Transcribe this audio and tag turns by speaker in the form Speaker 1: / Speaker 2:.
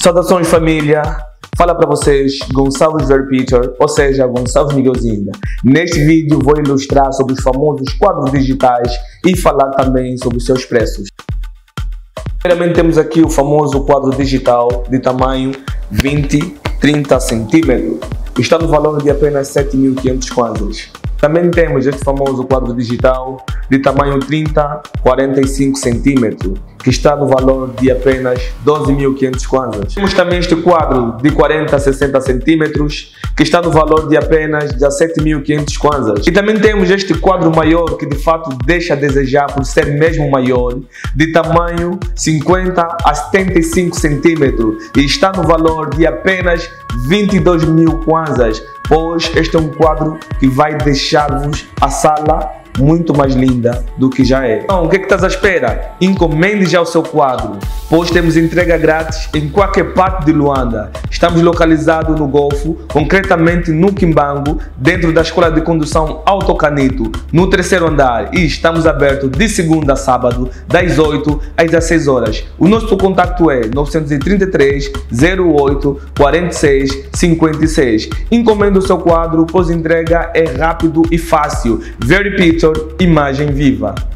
Speaker 1: Saudações família, fala para vocês Gonçalves Very Picture, ou seja, Gonçalves Miguelzinho. Neste vídeo vou ilustrar sobre os famosos quadros digitais e falar também sobre os seus preços. Primeiramente temos aqui o famoso quadro digital de tamanho 20-30 cm. Está no valor de apenas 7.500 kwanzas. Também temos este famoso quadro digital de tamanho 30-45 cm, que está no valor de apenas 12.500 kwanzas. Temos também este quadro de 40-60 cm, que está no valor de apenas 17.500 kwanzas. E também temos este quadro maior, que de fato deixa a desejar por ser mesmo maior, de tamanho 50-75 cm, e está no valor de apenas 22.000 kwanzas, pois este é um quadro que vai deixar-vos a sala muito mais linda do que já é. Então, o que estás à espera? Encomende já o seu quadro, pois temos entrega grátis em qualquer parte de Luanda. Estamos localizados no Golfo, concretamente no Kimbangu, dentro da Escola de Condução Autocanito, no 3º andar, e estamos abertos de segunda a sábado, das 8 às 16 horas. O nosso contato é 933 08 46 56. Encomende o seu quadro, pois entrega é rápido e fácil. Very Picture, imagem viva.